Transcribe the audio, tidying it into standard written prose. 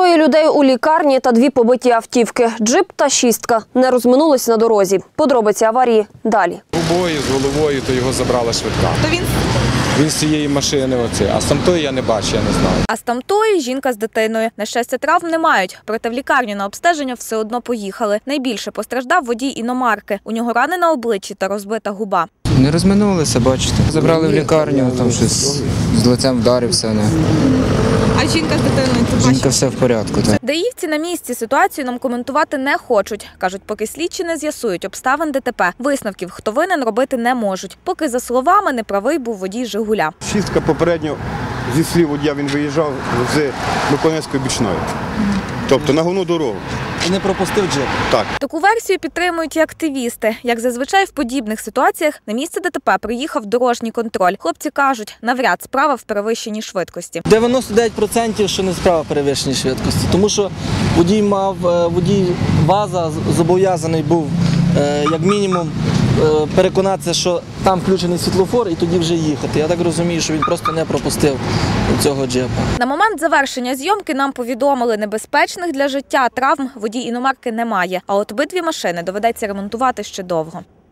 Троє людей у лікарні та дві побиті автівки. Джип та шістка не розминулись на дорозі. Подробиці аварії далі. Обоє з головою, то його забрала швидка. То Він з цієї машини, а з тамтої я не бачу, я не знаю. А з тамтої жінка з дитиною. На щастя, травм не мають, проте в лікарню на обстеження все одно поїхали. Найбільше постраждав водій іномарки. У нього рани на обличчі та розбита губа. Не розминулися, бачите. Забрали в лікарню, там щось з лицем вдарився. А жінка з дитиною це Жінка все в порядку. Так. Даївці на місці ситуацію нам коментувати не хочуть. Кажуть, поки слідчі не з'ясують обставин ДТП, висновків, хто винен, робити не можуть. Поки, за словами, неправий був водій «Жигуля». Шістка попередньо, зі слів водія, він виїжджав з Миколаївської бічної. Тобто на головну дорогу. І не пропустив джип. Так. Таку версію підтримують і активісти. Як зазвичай в подібних ситуаціях на місце ДТП приїхав дорожній контроль. Хлопці кажуть, навряд справа в перевищенні швидкості. 99% що не справа перевищення швидкості, тому що водій ВАЗа зобов'язаний був як мінімум переконатися, що там включений світлофор і тоді вже їхати. Я так розумію, що він просто не пропустив цього джипа. На момент завершення зйомки нам повідомили, небезпечних для життя травм водій іномарки немає, а от обидві машини доведеться ремонтувати ще довго.